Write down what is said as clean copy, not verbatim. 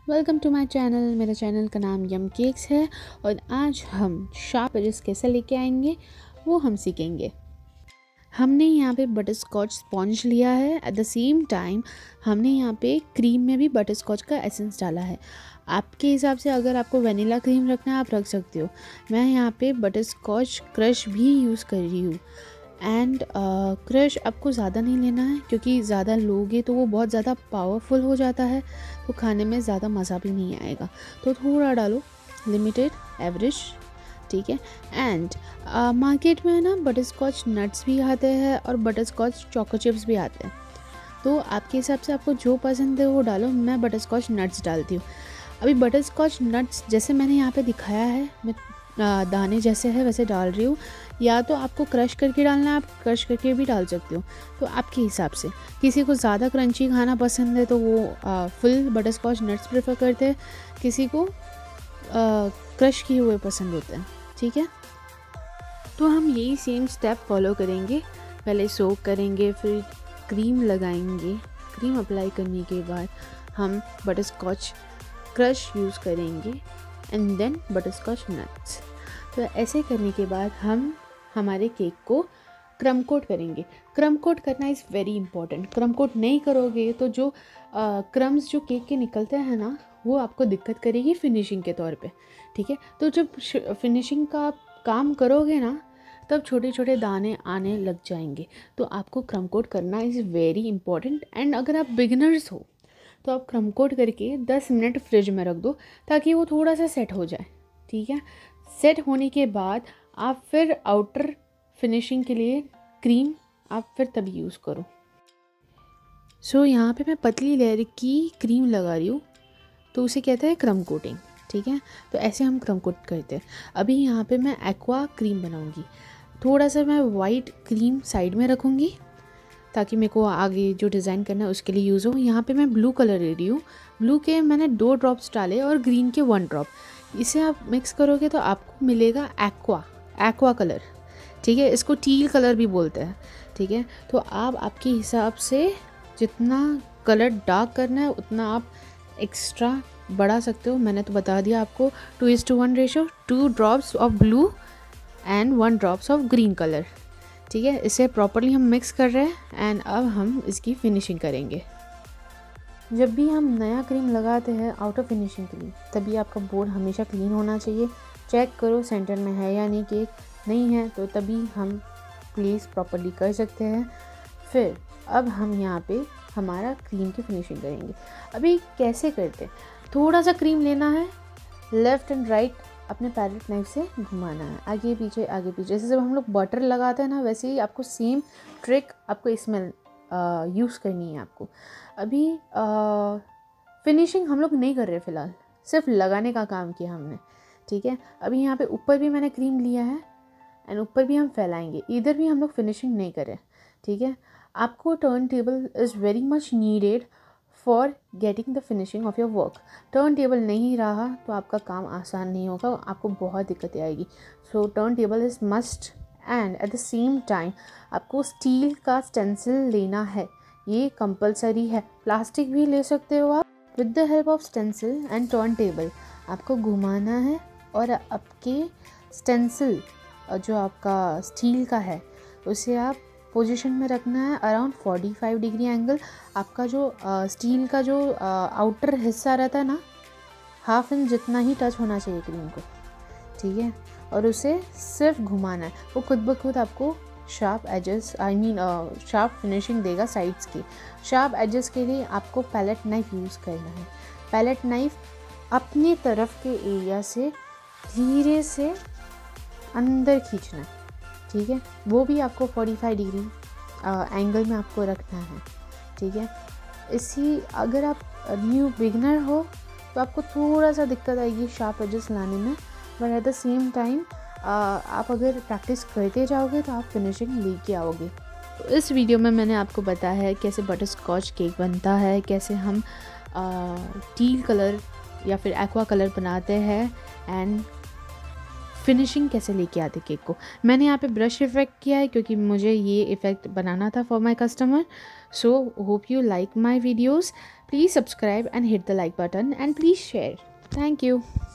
Welcome to my channel. मेरे channel का नाम यम केक्स है और आज हम शार्प एजेस कैसे लेके आएंगे वो हम सीखेंगे। हमने यहाँ पे बटर स्कॉच स्पॉन्ज लिया है। एट द सेम टाइम हमने यहाँ पे क्रीम में भी बटर स्कॉच का एसेंस डाला है। आपके हिसाब से अगर आपको वनीला क्रीम रखना है आप रख सकते हो। मैं यहाँ पे बटर स्कॉच क्रश भी यूज़ कर रही हूँ। एंड क्रश आपको ज़्यादा नहीं लेना है क्योंकि ज़्यादा लोगे तो वो बहुत ज़्यादा पावरफुल हो जाता है, तो खाने में ज़्यादा मज़ा भी नहीं आएगा। तो थोड़ा डालो, लिमिटेड, एवरेज, ठीक है। एंड मार्केट में ना बटर स्कॉच नट्स भी आते हैं और बटर स्कॉच चोको चिप्स भी आते हैं, तो आपके हिसाब से आपको जो पसंद है वो डालो। मैं बटर स्कॉच नट्स डालती हूँ। अभी बटर स्कॉच नट्स जैसे मैंने यहाँ पे दिखाया है, मैं दाने जैसे है वैसे डाल रही हूँ। या तो आपको क्रश करके डालना है, आप क्रश करके भी डाल सकते हो, तो आपके हिसाब से। किसी को ज़्यादा क्रंची खाना पसंद है तो वो full butter scotch nuts prefer करते हैं, किसी को क्रश किए हुए पसंद होते हैं, ठीक है। तो हम यही सेम स्टेप फॉलो करेंगे। पहले सोक करेंगे, फिर क्रीम लगाएंगे। क्रीम अप्लाई करने के बाद हम बटर स्कॉच क्रश यूज़ करेंगे and then butter scotch nuts. तो ऐसे करने के बाद हम हमारे केक को क्रम कोट करेंगे। क्रम कोट करना is very important. Crumb coat नहीं करोगे तो जो क्रम्स जो केक के निकलते हैं ना, वो आपको दिक्कत करेगी फिनिशिंग के तौर पे, ठीक है। तो जब फिनिशिंग का आप काम करोगे ना, तब छोटे छोटे दाने आने लग जाएंगे। तो आपको क्रम कोट करना इज़ वेरी इंपॉर्टेंट। एंड अगर आप बिगिनर्स हो तो आप क्रम कोट करके 10 मिनट फ्रिज में रख दो ताकि वो थोड़ा सा सेट हो जाए, ठीक है। सेट होने के बाद आप फिर आउटर फिनिशिंग के लिए क्रीम आप फिर तभी यूज़ करो। सो यहाँ पे मैं पतली लेयर की क्रीम लगा रही हूँ, तो उसे कहते हैं क्रम कोटिंग, ठीक है। तो ऐसे हम क्रम कोट करते हैं। अभी यहाँ पे मैं एक्वा क्रीम बनाऊँगी। थोड़ा सा मैं वाइट क्रीम साइड में रखूँगी ताकि मेरे को आगे जो डिज़ाइन करना है उसके लिए यूज़ हो। यहाँ पे मैं ब्लू कलर ले रही हूँ। ब्लू के मैंने 2 ड्रॉप्स डाले और ग्रीन के 1 ड्रॉप। इसे आप मिक्स करोगे तो आपको मिलेगा एक्वा कलर, ठीक है। इसको टील कलर भी बोलते हैं, ठीक है। तो आप आपके हिसाब से जितना कलर डार्क करना है उतना आप एक्स्ट्रा बढ़ा सकते हो। मैंने तो बता दिया आपको 2:1 ratio, 2 drops of blue and 1 drops of green colour, ठीक है। इसे प्रॉपरली हम मिक्स कर रहे हैं एंड अब हम इसकी फिनिशिंग करेंगे। जब भी हम नया क्रीम लगाते हैं आउटर फिनिशिंग के लिए, तभी आपका बोर्ड हमेशा क्लीन होना चाहिए। चेक करो सेंटर में है या नहीं केक, नहीं है तो तभी हम प्लेस प्रॉपरली कर सकते हैं। फिर अब हम यहाँ पे हमारा क्रीम की फिनिशिंग करेंगे। अभी कैसे करते, थोड़ा सा क्रीम लेना है, लेफ़्ट एंड राइट अपने पैलेट नाइफ से घुमाना है, आगे पीछे। जैसे जब हम लोग बटर लगाते हैं ना, वैसे ही आपको सेम ट्रिक आपको इसमें यूज़ करनी है आपको। अभी फिनिशिंग हम लोग नहीं कर रहे फ़िलहाल, सिर्फ लगाने का काम किया हमने, ठीक है। अभी यहाँ पे ऊपर भी मैंने क्रीम लिया है एंड ऊपर भी हम फैलाएंगे। इधर भी हम लोग फिनिशिंग नहीं करें, ठीक है। आपको turn table is very much needed for getting the finishing of your work. Turn table नहीं रहा तो आपका काम आसान नहीं होगा, आपको बहुत दिक्कतें आएगी। So turn table is must. And at the same time आपको स्टील का स्टेंसिल लेना है, ये कंपलसरी है। प्लास्टिक भी ले सकते हो आप। With the help of stencil and turn table आपको घुमाना है और आपके स्टेंसिल जो आपका स्टील का है उसे आप पोजीशन में रखना है अराउंड 45 डिग्री एंगल। आपका जो स्टील का जो आउटर हिस्सा रहता है ना, 1/2 इंच जितना ही टच होना चाहिए क्रीम को, ठीक है। और उसे सिर्फ घुमाना है, वो खुद ब खुद आपको शार्प एजेस शार्प फिनिशिंग देगा साइड्स की। शार्प एजेस के लिए आपको पैलेट नाइफ यूज़ करना है। पैलेट नाइफ अपनी तरफ के एरिया से धीरे से अंदर खींचना है, ठीक है। वो भी आपको 45 डिग्री एंगल में आपको रखना है, ठीक है। अगर आप न्यू बिगनर हो तो आपको थोड़ा सा दिक्कत आएगी शार्प एजेस लाने में, but at the same time आप अगर प्रैक्टिस करते जाओगे तो आप फिनिशिंग लेके आओगे। तो इस वीडियो में मैंने आपको बताया है कैसे बटर स्कॉच केक बनता है, कैसे हम टील कलर या फिर एक्वा कलर बनाते हैं एंड फिनिशिंग कैसे लेके आते केक को। मैंने यहाँ पे ब्रश इफ़ेक्ट किया है क्योंकि मुझे ये इफ़ेक्ट बनाना था for my customer. So hope you like my videos. Please subscribe and hit the like button and please share. Thank you.